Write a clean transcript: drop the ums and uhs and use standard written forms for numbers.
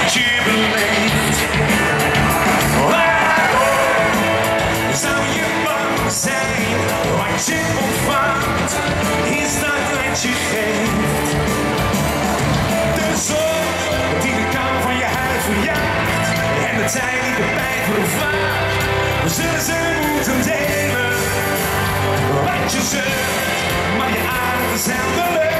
wat je beleeft. Waarom zou je bang zijn? Wat je ontvangt is dat wat je geeft. De zon die de kou van je huid verjaagt en de tijd die de pijn vervaagt, zullen ze moeten delen wat je zult, maar je adem is helder.